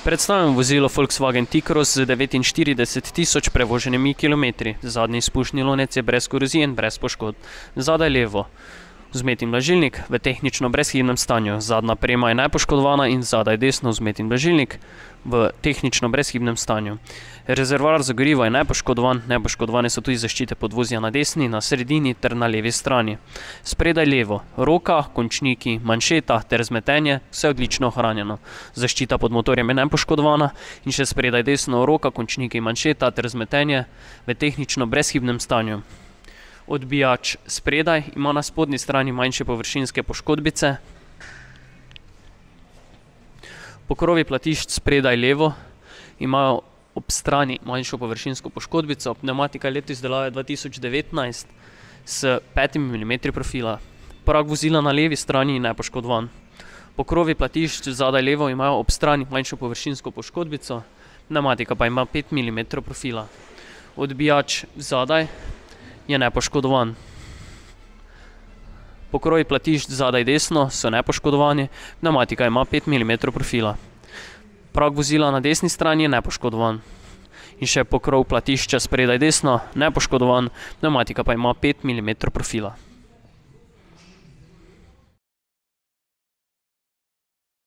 Predstavljam vozilo Volkswagen T-Cross z 49.000 prevoženimi kilometri. Zadnji izpušni lonec je brez korozije in brez poškodb. Zadaj levo vzmetni blažilnik v tehnično brezhibnem stanju. Zadnja prema je nepoškodovana in zadaj desno vzmetni blažilnik v tehnično brezhibnem stanju. Rezervoar za gorivo je nepoškodovan, nepoškodovane so tudi zaščite podvozja na desni, na sredini ter na levi strani. Spredaj levo, roka, končniki, manšeta ter zmetenje, vse odlično ohranjeno. Zaščita pod motorjem je nepoškodovana in še spredaj desno, roka, končniki, manšeta ter zmetenje v tehnično brezhibnem stanju. Odbijač spredaj ima na spodnji strani manjše površinske poškodbice. Pokrovi platišč spredaj levo imajo ob strani manjšo površinsko poškodbico. Pneumatika je leto izdelave 2019 s 5 mm profila. Prag vozila na levi strani je nepoškodovan. Pokrovi platišč zadaj levo imajo ob strani manjšo površinsko poškodbico. Pneumatika pa ima 5 mm profila. Odbijač zadaj je nepoškodovan. Pokrovi platišč zadaj desno so nepoškodovani, pneumatika ima 5 mm profila. Prag vozila na desni strani je nepoškodovan. In še pokrov platišča spredaj desno, nepoškodovan, pneumatika pa ima 5 mm profila.